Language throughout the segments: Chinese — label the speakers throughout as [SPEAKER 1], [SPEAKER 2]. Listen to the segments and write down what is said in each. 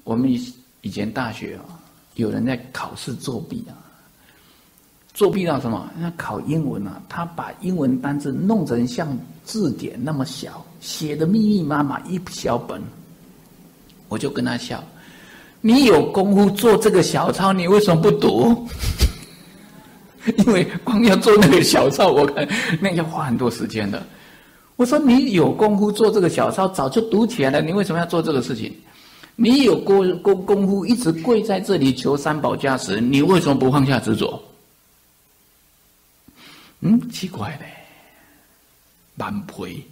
[SPEAKER 1] 我们以前大学啊，有人在考试作弊啊，作弊到什么？那考英文啊，他把英文单字弄成像字典那么小，写的密密麻麻一小本，我就跟他笑：你有功夫做这个小抄，你为什么不读？因为光要做那个小抄，我看那要花很多时间的。我说你有功夫做这个小抄，早就读起来了，你为什么要做这个事情？你有功夫一直跪在这里求三宝加持，你为什么不放下执着？奇怪嘞，蛮赔。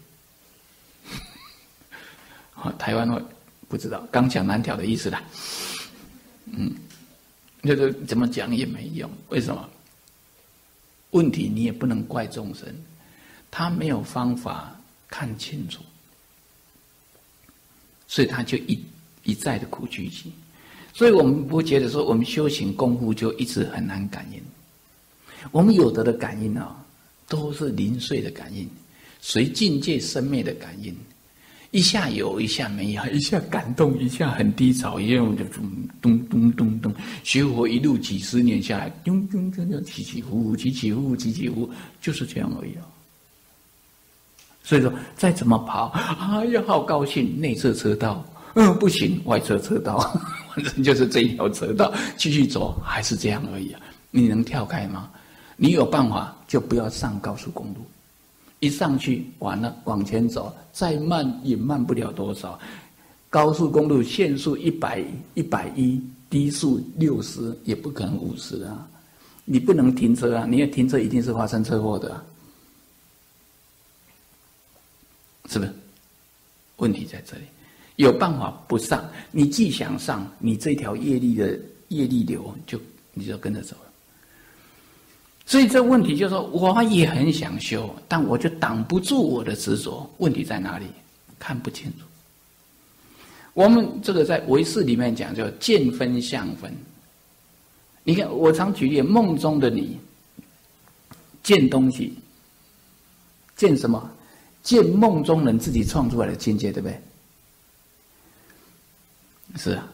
[SPEAKER 1] 台湾话不知道，刚讲难调的意思啦。那个怎么讲也没用，为什么？问题你也不能怪众生，他没有方法看清楚，所以他就一再的苦聚集。所以我们不觉得说我们修行功夫就一直很难感应，我们有的感应啊，都是零碎的感应，随境界生灭的感应，一下有，一下没有，一下感动，一下很低潮，一下就咚咚咚咚，学佛一路几十年下来，咚咚咚咚，起起伏伏，起起伏伏，起起伏伏，就是这样而已啊。所以说，再怎么跑，哎呀，好高兴，内侧车道，不行，外侧车道，反正就是这一条车道，继续走，还是这样而已啊。你能跳开吗？你有办法，就不要上高速公路。一上去完了，往前走，再慢也慢不了多少。高速公路限速100、110，低速60，也不可能50啊！你不能停车啊！你要停车一定是发生车祸的啊，是不是？问题在这里，有办法不上，你既想上，你这条业力的业力流你就跟着走了。所以这问题就是说，我也很想修，但我就挡不住我的执着。问题在哪里？看不清楚。我们这个在唯识里面讲叫见分相分。你看，我常举例，梦中的你见东西，见什么？见梦中人自己创出来的境界，对不对？是啊。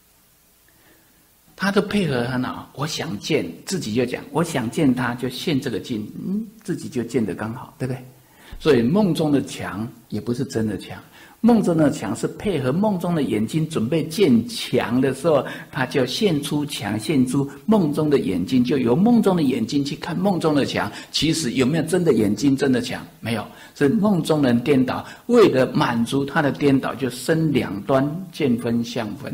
[SPEAKER 1] 他都配合很好，我想见自己就讲，我想见他就现这个境，自己就见得刚好，对不对？所以梦中的墙也不是真的墙，梦中的墙是配合梦中的眼睛准备见墙的时候，他就现出墙，现出梦中的眼睛，就由梦中的眼睛去看梦中的墙。其实有没有真的眼睛、真的墙？没有，是梦中人颠倒，为了满足他的颠倒，就生两端，见分相分。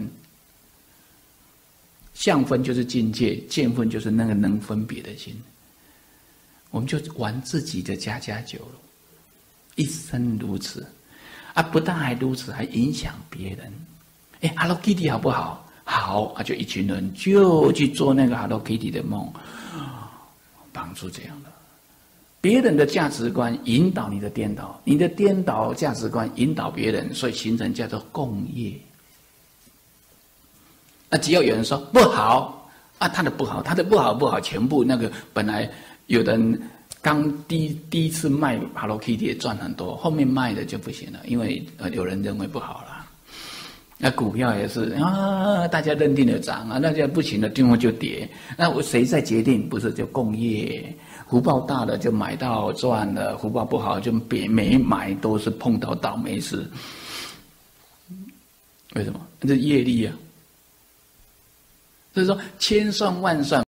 [SPEAKER 1] 相分就是境界，见分就是那个能分别的心。我们就玩自己的家家酒了，一生如此啊！不但还如此，还影响别人。Hello Kitty 好不好？好啊，就一群人就去做那个 Hello Kitty 的梦，帮助这样的别人的价值观引导你的颠倒，你的颠倒价值观引导别人，所以形成叫做共业。那只要有人说不好啊，他的不好，全部那个本来有人刚第一次卖 Hello Kitty 也赚很多，后面卖的就不行了，因为有人认为不好了。那股票也是啊，大家认定了涨啊，大家不行了，定位就跌。那我谁在决定？不是就共业？福报大了就买到赚了，福报不好就没买，都是碰到倒霉事。为什么？这业力啊。所以说，千算万算。